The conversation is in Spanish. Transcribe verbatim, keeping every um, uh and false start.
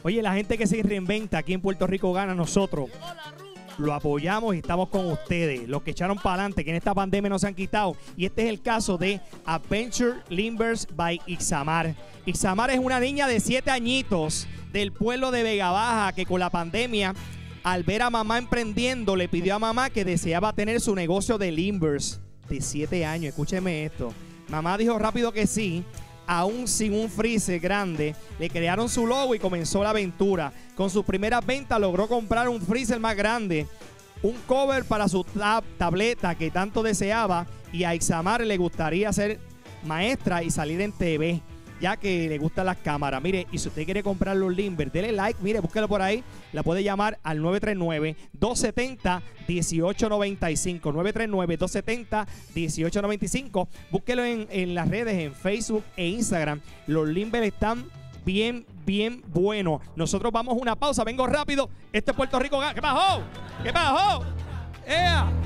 Oye, la gente que se reinventa aquí en Puerto Rico gana, nosotros lo apoyamos y estamos con ustedes, los que echaron para adelante, que en esta pandemia no se han quitado. Y este es el caso de Adventure Limbers by Ixamar. Ixamar es una niña de siete añitos del pueblo de Vega Baja que con la pandemia, al ver a mamá emprendiendo, le pidió a mamá que deseaba tener su negocio de limbers. De siete años, escúcheme esto. Mamá dijo rápido que sí. Aún sin un freezer grande, le crearon su logo y comenzó la aventura. Con sus primeras ventas logró comprar un freezer más grande, un cover para su tab tableta que tanto deseaba, y a Ixamar le gustaría ser maestra y salir en T V, ya que le gustan las cámaras. Mire, y si usted quiere comprar los limbers, dele like, mire, búsquelo por ahí. La puede llamar al nueve tres nueve, dos siete cero, uno ocho nueve cinco. nueve tres nueve, dos siete cero, uno ocho nueve cinco. Búsquelo en, en las redes, en Facebook e Instagram. Los limbers están bien, bien buenos. Nosotros vamos a una pausa. Vengo rápido. Este es Puerto Rico. ¿Qué pasó? ¿Qué pasó? ¡Ea!